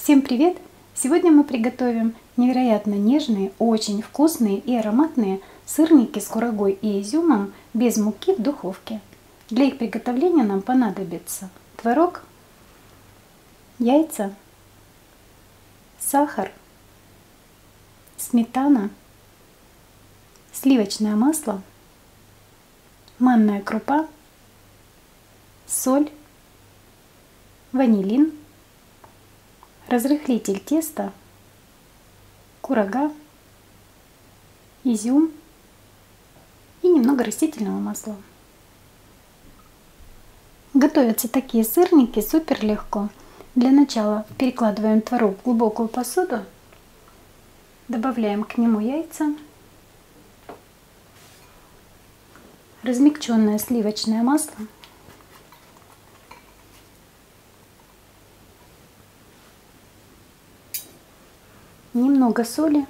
Всем привет! Сегодня мы приготовим невероятно нежные, очень вкусные и ароматные сырники с курагой и изюмом без муки в духовке. Для их приготовления нам понадобится творог, яйца, сахар, сметана, сливочное масло, манная крупа, соль, ванилин, разрыхлитель теста, курага, изюм и немного растительного масла. Готовятся такие сырники супер легко. Для начала перекладываем творог в глубокую посуду, добавляем к нему яйца, размягченное сливочное масло, немного соли,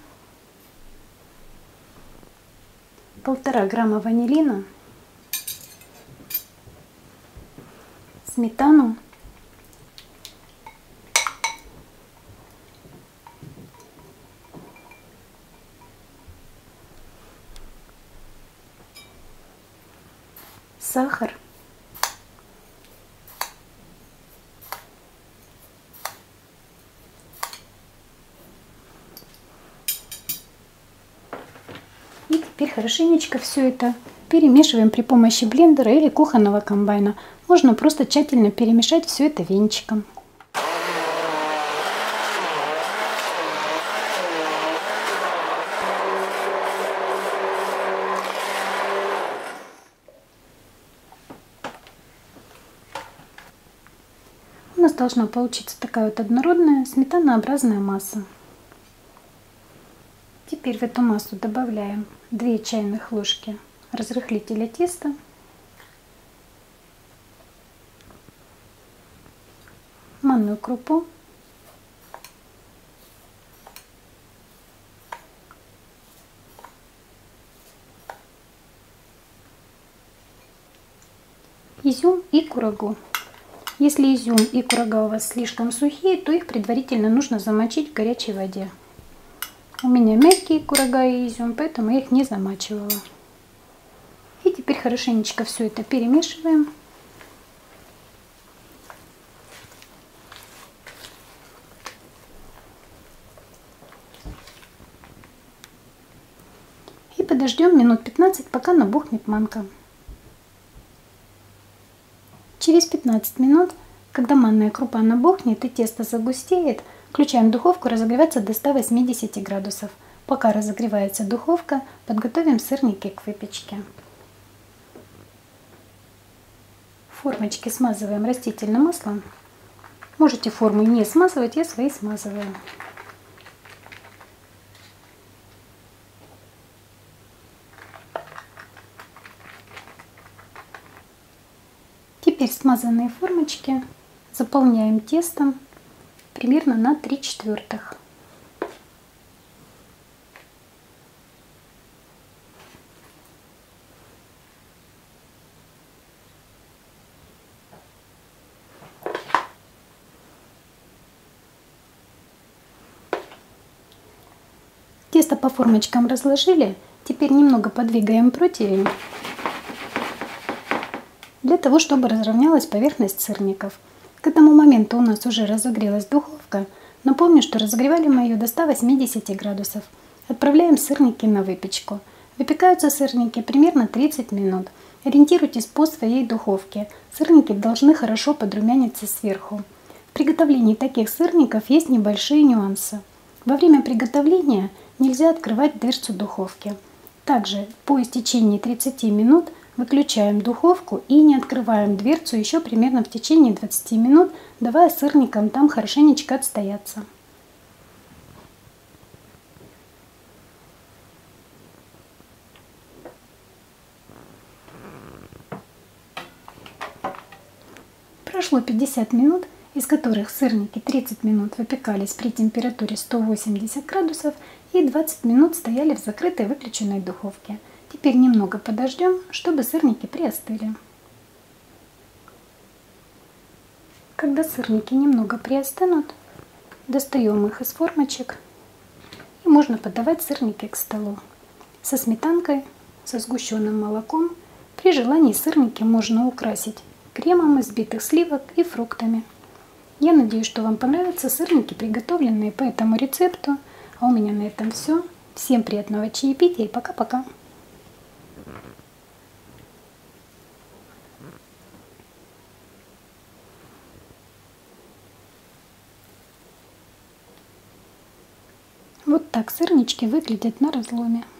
1,5 грамма ванилина, сметану, сахар, и теперь хорошенечко все это перемешиваем при помощи блендера или кухонного комбайна. Можно просто тщательно перемешать все это венчиком. У нас должна получиться такая вот однородная сметанообразная масса. Теперь в эту массу добавляем 2 чайных ложки разрыхлителя теста, манную крупу, изюм и курагу. Если изюм и курага у вас слишком сухие, то их предварительно нужно замочить в горячей воде. У меня мягкие курага и изюм, поэтому я их не замачивала. И теперь хорошенечко все это перемешиваем. И подождем минут 15, пока набухнет манка. Через 15 минут, когда манная крупа набухнет и тесто загустеет, включаем духовку разогреваться до 180 градусов. Пока разогревается духовка, подготовим сырники к выпечке. Формочки смазываем растительным маслом. Можете формы не смазывать, я свои смазываю. Теперь смазанные формочки заполняем тестом примерно на 3/4. Тесто по формочкам разложили. Теперь немного подвигаем противень для того, чтобы разровнялась поверхность сырников. К этому моменту у нас уже разогрелась духовка. Напомню, что разогревали мы ее до 180 градусов. Отправляем сырники на выпечку. Выпекаются сырники примерно 30 минут. Ориентируйтесь по своей духовке. Сырники должны хорошо подрумяниться сверху. В приготовлении таких сырников есть небольшие нюансы. Во время приготовления нельзя открывать дверцу духовки. Также по истечении 30 минут выключаем духовку и не открываем дверцу еще примерно в течение 20 минут, давая сырникам там хорошенечко отстояться. Прошло 50 минут, из которых сырники 30 минут выпекались при температуре 180 градусов и 20 минут стояли в закрытой выключенной духовке. Теперь немного подождем, чтобы сырники приостыли. Когда сырники немного приостынут, Достаем их из формочек. И можно подавать сырники к столу. Со сметанкой, со сгущенным молоком. При желании сырники можно украсить кремом из взбитых сливок и фруктами. Я надеюсь, что вам понравятся сырники, приготовленные по этому рецепту. А у меня на этом все. Всем приятного чаепития и пока-пока. Вот так сырнички выглядят на разломе.